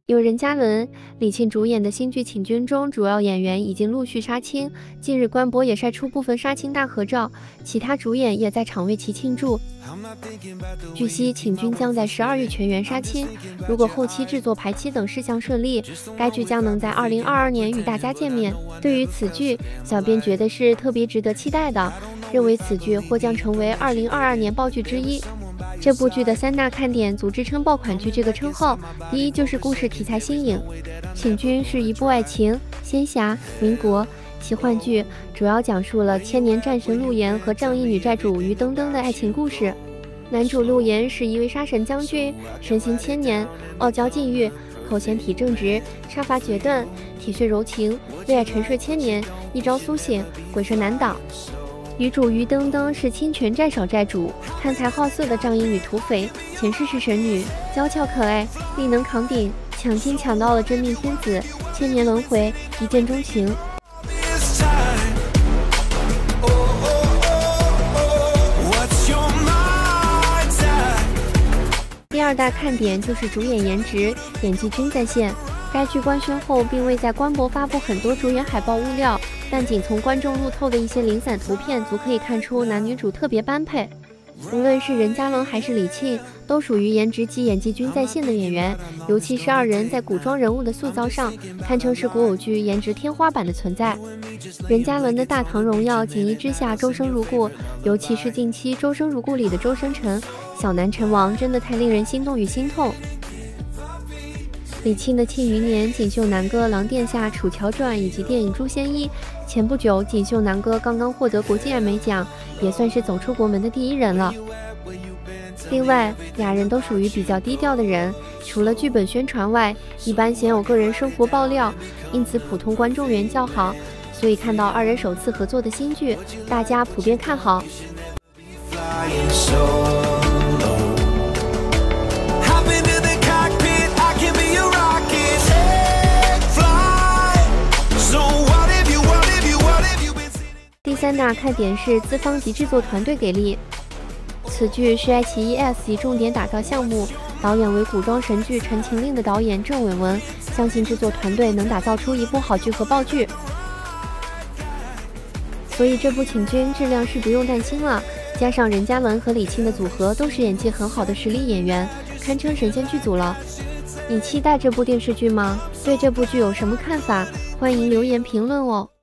由任嘉伦、李沁主演的新剧《请君》中，主要演员已经陆续杀青。近日，官博也晒出部分杀青大合照，其他主演也在场为其庆祝。据悉，《请君》将在12月全员杀青。如果后期制作、排期等事项顺利，该剧将能在2022年与大家见面。对于此剧，小编觉得是特别值得期待的，认为此剧或将成为2022年爆剧之一。这部剧的3大看点足支撑爆款剧这个称号。第一，就是故事题材新颖，《请君》是一部爱情、仙侠、民国奇幻剧，主要讲述了千年战神陆岩和仗义女债主于登登的爱情故事。男主陆岩是一位杀神将军，身心千年，傲娇禁欲，口嫌体正直，杀伐决断，体恤柔情，为爱沉睡千年，一朝苏醒，鬼神难挡。女主于登登是侵权债少债主，贪财好色的仗义女土匪，前世是神女，娇俏可爱，力能扛鼎，抢金抢到了真命天子，千年轮回，一见钟情。第二大看点就是主演颜值，演技均在线。该剧官宣后，并未在官博发布很多主演海报物料，但仅从观众路透的一些零散图片，足可以看出男女主特别般配。无论是任嘉伦还是李沁，都属于颜值及演技均在线的演员，尤其是二人在古装人物的塑造上，堪称是古偶剧颜值天花板的存在。任嘉伦的《大唐荣耀》锦衣之下，周生如故，尤其是近期《周生如故》里的周生辰，小南陈王真的太令人心动与心痛。李沁的《庆余年》锦绣男歌《狼殿下》《楚乔传》以及电影《诛仙衣》，前不久锦绣男歌刚刚获得国际艾美奖，也算是走出国门的第一人了。另外，俩人都属于比较低调的人，除了剧本宣传外，一般鲜有个人生活爆料，因此普通观众缘较好，所以看到二人首次合作的新剧，大家普遍看好。第3大看点是资方及制作团队给力。此剧是爱奇艺 S 级重点打造项目，导演为古装神剧《陈情令》的导演郑伟文，相信制作团队能打造出一部好剧和爆剧。所以这部《请君》质量是不用担心了，加上任嘉伦和李沁的组合都是演技很好的实力演员，堪称神仙剧组了。你期待这部电视剧吗？对这部剧有什么看法？欢迎留言评论哦。